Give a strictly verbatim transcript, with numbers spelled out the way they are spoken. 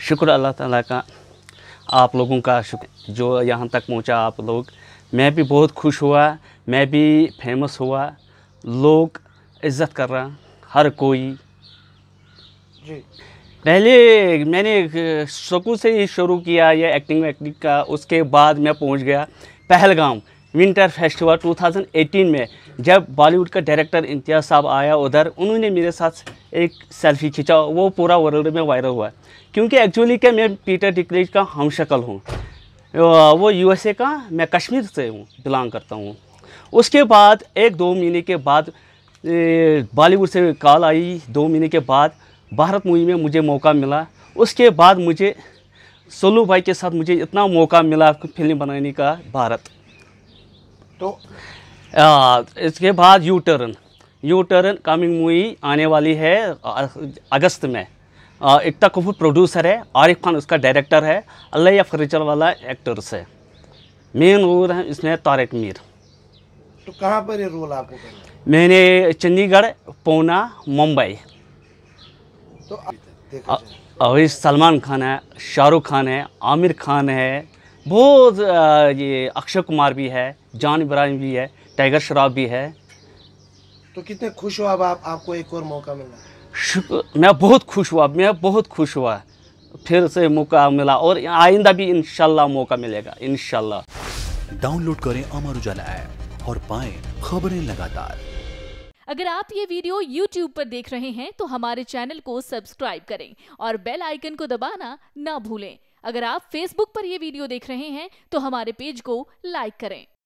शुक्र अल्लाह ताला का, आप लोगों का शुक्र जो यहाँ तक पहुँचा आप लोग। मैं भी बहुत खुश हुआ, मैं भी फेमस हुआ, लोग इज़्ज़त कर रहा हर कोई। जी। पहले मैंने स्कूल से ही शुरू किया ये एक्टिंग वैक्टिंग का, उसके बाद मैं पहुंच गया पहलगाम विंटर फेस्टिवल दो हज़ार अठारह में। जब बॉलीवुड का डायरेक्टर इम्तियाज़ साहब आया उधर, उन्होंने मेरे साथ एक सेल्फी खींचा, वो पूरा वर्ल्ड में वायरल हुआ। क्योंकि एक्चुअली क्या मैं पीटर डिक्रेज का हमशक्ल हूँ, वो यूएसए का, मैं कश्मीर से हूँ, बिलोंग करता हूँ। उसके बाद एक दो महीने के बाद बॉलीवुड से कॉल आई, दो महीने के बाद भारत मूवी में मुझे मौका मिला। उसके बाद मुझे सोलू भाई के साथ मुझे इतना मौका मिला फिल्म बनाने का भारत। तो आ, इसके बाद U turn U turn coming movie आने वाली है अगस्त में। इक्ता कपूर प्रोड्यूसर है, आरिफ खान उसका डायरेक्टर है, अल्लाह या फर्नीचर वाला एक्टर्स है, मेन रोल है इसमें तारिक मीर। तो कहाँ पर ये रोल आपको करना है? मैंने चंडीगढ़, पूना, मुंबई। तो देखा जाए अभी सलमान खान है, शाहरुख खान है, आमिर खान है, बहुत ये अक्षय कुमार भी है, जान इब्राहिम भी है, टाइगर श्रॉफ भी है। तो कितने खुश हो अब आप, आपको एक और मौका मिला? शुक्र, मैं बहुत खुश हुआ, मैं बहुत खुश हुआ, फिर से मौका मिला और आइंदा भी इंशाल्लाह मौका मिलेगा इंशाल्लाह। डाउनलोड करें अमर उजाला ऐप और पाएं खबरें लगातार। अगर आप ये वीडियो यूट्यूब पर देख रहे हैं तो हमारे चैनल को सब्सक्राइब करें और बेल आइकन को दबाना ना भूलें। अगर आप फेसबुक पर यह वीडियो देख रहे हैं तो हमारे पेज को लाइक करें।